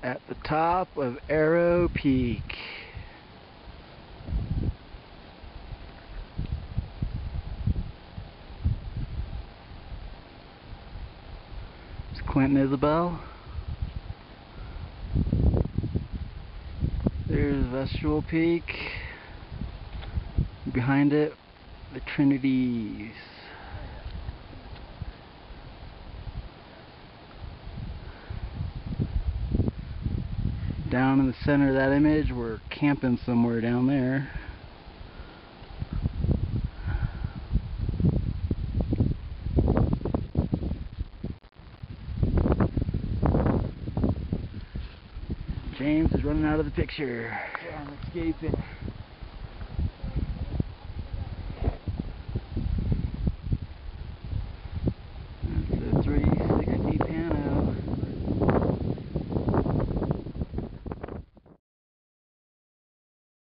at the top of Arrow Peak. It's Clinton Isabel. There's Vestibule Peak. Behind it, the Trinities. Down in the center of that image, we're camping somewhere down there. James is running out of the picture. Yeah, I'm escaping.